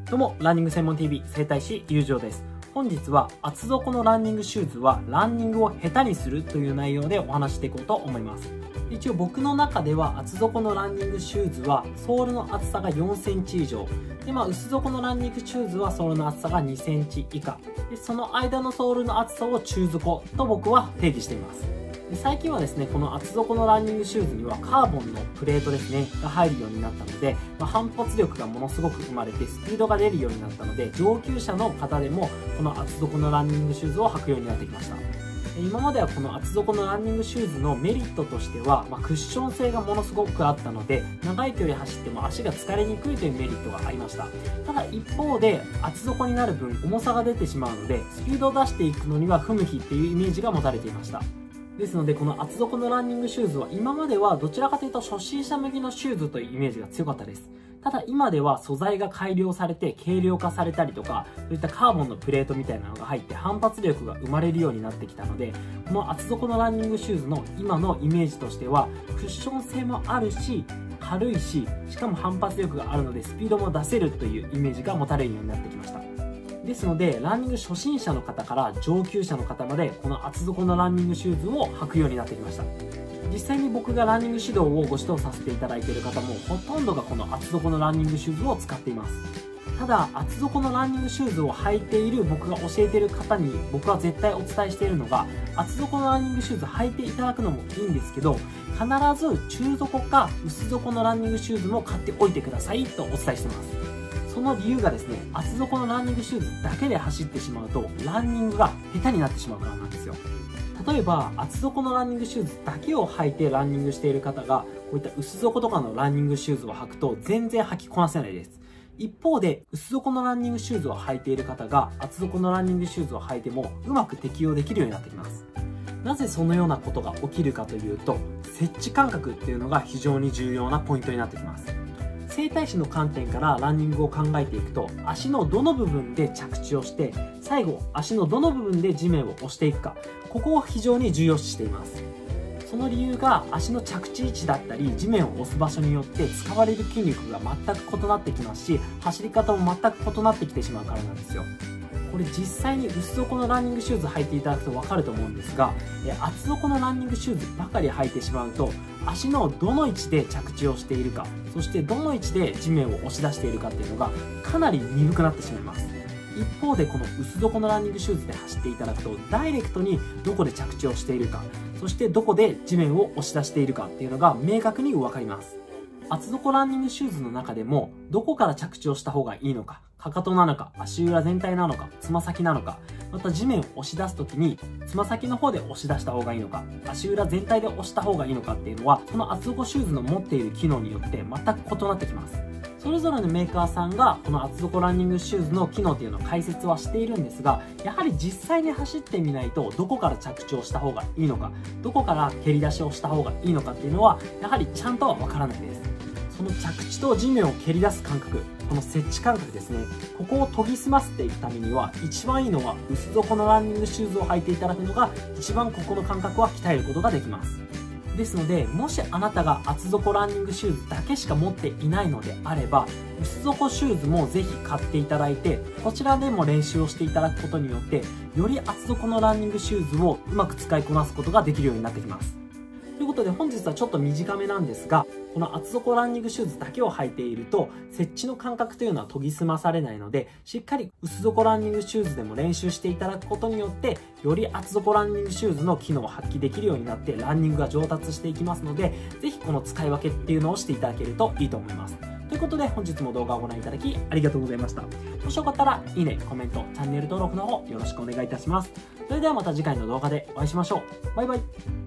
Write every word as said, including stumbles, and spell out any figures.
どうも、ランニング専門 ティーブイ 整体師友情です。本日は厚底のランニングシューズはランニングを下手にするという内容でお話していこうと思います。一応僕の中では厚底のランニングシューズはソールの厚さがよんセンチ以上で、まあ、薄底のランニングシューズはソールの厚さがにセンチ以下で、その間のソールの厚さを中底と僕は定義しています。で最近はですね、この厚底のランニングシューズにはカーボンのプレートですねが入るようになったので、まあ、反発力がものすごく生まれてスピードが出るようになったので、上級者の方でもこの厚底のランニングシューズを履くようになってきました。今まではこの厚底のランニングシューズのメリットとしては、まあ、クッション性がものすごくあったので、長い距離走っても足が疲れにくいというメリットがありました。ただ一方で厚底になる分重さが出てしまうので、スピードを出していくのには不向きっていうイメージが持たれていました。ですのでこの厚底のランニングシューズは今まではどちらかというと初心者向きのシューズというイメージが強かったです。ただ今では素材が改良されて軽量化されたりとか、そういったカーボンのプレートみたいなのが入って反発力が生まれるようになってきたので、この厚底のランニングシューズの今のイメージとしてはクッション性もあるし軽いし、しかも反発力があるのでスピードも出せるというイメージが持たれるようになってきました。ですのでランニング初心者の方から上級者の方までこの厚底のランニングシューズを履くようになってきました。実際に僕がランニング指導をご指導させていただいている方もほとんどがこの厚底のランニングシューズを使っています。ただ厚底のランニングシューズを履いている僕が教えている方に僕は絶対お伝えしているのが、厚底のランニングシューズ履いていただくのもいいんですけど、必ず中底か薄底のランニングシューズも買っておいてくださいとお伝えしています。その理由がですね、厚底のランニングシューズだけで走ってしまうとランニングが下手になってしまうからなんですよ。例えば厚底のランニングシューズだけを履いてランニングしている方がこういった薄底とかのランニングシューズを履くと全然履きこなせないです。一方で薄底のランニングシューズを履いている方が厚底のランニングシューズを履いてもうまく適用できるようになってきます。なぜそのようなことが起きるかというと、接地感覚っていうのが非常に重要なポイントになってきます。整体師の観点からランニングを考えていくと、足のどの部分で着地をして最後足のどの部分で地面を押していくか、ここを非常に重要視しています。その理由が足の着地位置だったり地面を押す場所によって使われる筋肉が全く異なってきますし、走り方も全く異なってきてしまうからなんですよ。これ実際に薄底のランニングシューズ履いていただくと分かると思うんですが、厚底のランニングシューズばかり履いてしまうと足のどの位置で着地をしているか、そしてどの位置で地面を押し出しているかっていうのがかなり鈍くなってしまいます。一方でこの薄底のランニングシューズで走っていただくとダイレクトにどこで着地をしているか、そしてどこで地面を押し出しているかっていうのが明確に分かります。厚底ランニングシューズの中でもどこから着地をした方がいいのか、かかとなのか足裏全体なのかつま先なのか、また地面を押し出す時につま先の方で押し出した方がいいのか足裏全体で押した方がいいのかっていうのは、その厚底シューズの持っている機能によって全く異なってきます。それぞれのメーカーさんがこの厚底ランニングシューズの機能っていうのを解説はしているんですが、やはり実際に走ってみないとどこから着地をした方がいいのか、どこから蹴り出しをした方がいいのかっていうのはやはりちゃんとはわからないです。その着地と地面を蹴り出す感覚、この接地感覚ですね、ここを研ぎ澄ませていくためには一番いいのは薄底のランニングシューズを履いていただくのが一番ここの感覚は鍛えることができます。ですのでもしあなたが厚底ランニングシューズだけしか持っていないのであれば、薄底シューズもぜひ買っていただいて、こちらでも練習をしていただくことによってより厚底のランニングシューズをうまく使いこなすことができるようになってきます。ということで本日はちょっと短めなんですが、この厚底ランニングシューズだけを履いていると接地の感覚というのは研ぎ澄まされないので、しっかり薄底ランニングシューズでも練習していただくことによってより厚底ランニングシューズの機能を発揮できるようになってランニングが上達していきますので、ぜひこの使い分けっていうのをしていただけるといいと思います。ということで本日も動画をご覧いただきありがとうございました。もしよかったらいいね、コメント、チャンネル登録の方よろしくお願いいたします。それではまた次回の動画でお会いしましょう。バイバイ。